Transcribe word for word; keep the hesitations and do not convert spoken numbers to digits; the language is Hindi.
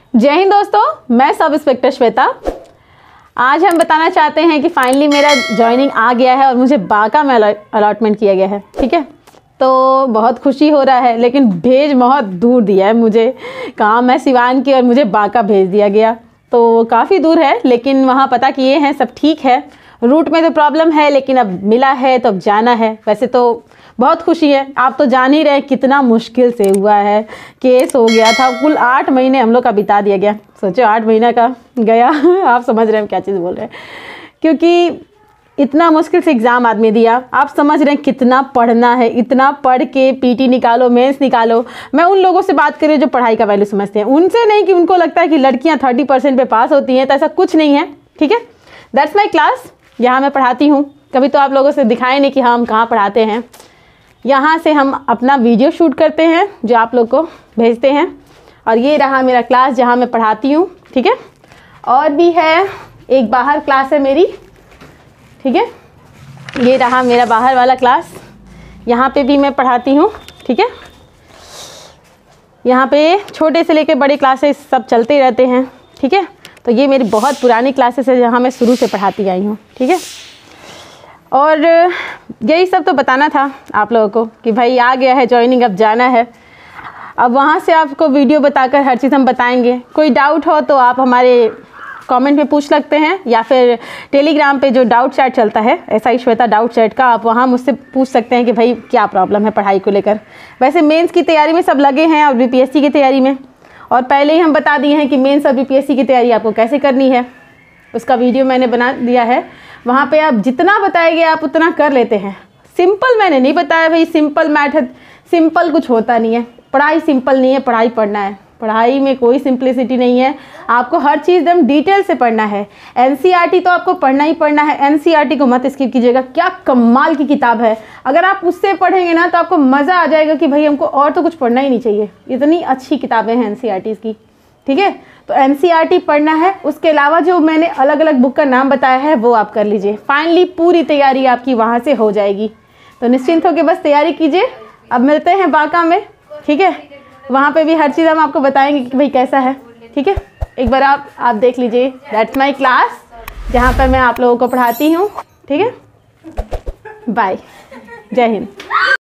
जय हिंद दोस्तों, मैं सब इंस्पेक्टर श्वेता। आज हम बताना चाहते हैं कि फाइनली मेरा जॉइनिंग आ गया है और मुझे बांका में अलॉटमेंट किया गया है। ठीक है, तो बहुत खुशी हो रहा है, लेकिन भेज बहुत दूर दिया है मुझे। कहाँ मैं सिवान की और मुझे बांका भेज दिया गया, तो काफ़ी दूर है। लेकिन वहाँ पता किए हैं, सब ठीक है। रूट में तो प्रॉब्लम है, लेकिन अब मिला है तो अब जाना है। वैसे तो बहुत खुशी है। आप तो जान ही रहे कितना मुश्किल से हुआ है। केस हो गया था, कुल आठ महीने हम लोग का बिता दिया गया। सोचो आठ महीना का गया। आप समझ रहे हैं क्या चीज़ बोल रहे हैं, क्योंकि इतना मुश्किल से एग्ज़ाम आदमी दिया। आप समझ रहे हैं कितना पढ़ना है। इतना पढ़ के पीटी निकालो, मेंस निकालो। मैं उन लोगों से बात कर रही हूँ जो पढ़ाई का वैल्यू समझते हैं, उनसे नहीं कि उनको लगता है कि लड़कियाँ थर्टी परसेंट पे पास होती हैं। तो ऐसा कुछ नहीं है। ठीक है, दैट्स माई क्लास। यहाँ मैं पढ़ाती हूँ। कभी तो आप लोगों से दिखाए नहीं कि हम कहाँ पढ़ाते हैं। यहाँ से हम अपना वीडियो शूट करते हैं जो आप लोग को भेजते हैं। और ये रहा मेरा क्लास जहाँ मैं पढ़ाती हूँ। ठीक है, और भी है, एक बाहर क्लास है मेरी। ठीक है, ये रहा मेरा बाहर वाला क्लास, यहाँ पे भी मैं पढ़ाती हूँ। ठीक है, यहाँ पे छोटे से लेकर बड़े क्लासेस सब चलते रहते हैं। ठीक है, तो ये मेरी बहुत पुरानी क्लासेस है जहाँ मैं शुरू से पढ़ाती आई हूँ। ठीक है, और यही सब तो बताना था आप लोगों को कि भाई आ गया है जॉइनिंग, अब जाना है। अब वहाँ से आपको वीडियो बताकर हर चीज़ हम बताएंगे। कोई डाउट हो तो आप हमारे कमेंट में पूछ सकते हैं, या फिर टेलीग्राम पे जो डाउट चैट चलता है, ऐसा ही श्वेता डाउट चैट का, आप वहाँ मुझसे पूछ सकते हैं कि भाई क्या प्रॉब्लम है पढ़ाई को लेकर। वैसे मेंस की तैयारी में सब लगे हैं और बीपीएससी की तैयारी में, और पहले ही हम बता दिए हैं कि मेंस और बीपीएससी की तैयारी आपको कैसे करनी है। उसका वीडियो मैंने बना दिया है। वहाँ पे आप जितना बताएंगे आप उतना कर लेते हैं। सिंपल मैंने नहीं बताया भाई, सिंपल मैथड, सिंपल कुछ होता नहीं है। पढ़ाई सिंपल नहीं है, पढ़ाई पढ़ना है। पढ़ाई में कोई सिंप्लिसिटी नहीं है। आपको हर चीज़ एकदम डिटेल से पढ़ना है। एनसीईआरटी तो आपको पढ़ना ही पढ़ना है। एनसीईआरटी को मत स्किप कीजिएगा, क्या कमाल की किताब है। अगर आप उससे पढ़ेंगे ना तो आपको मज़ा आ जाएगा कि भाई हमको और तो कुछ पढ़ना ही नहीं चाहिए, इतनी अच्छी किताबें हैं एनसीईआरटी की। ठीक है, तो एनसीईआरटी पढ़ना है। उसके अलावा जो मैंने अलग अलग बुक का नाम बताया है वो आप कर लीजिए। फाइनली पूरी तैयारी आपकी वहाँ से हो जाएगी, तो निश्चिंत होकर बस तैयारी कीजिए। अब मिलते हैं बांका में। ठीक है, वहाँ पे भी हर चीज़ हम आपको बताएंगे कि भाई कैसा है। ठीक है, एक बार आप आप देख लीजिए। दैट्स माई क्लास जहाँ पर मैं आप लोगों को पढ़ाती हूँ। ठीक है, बाय, जय हिंद।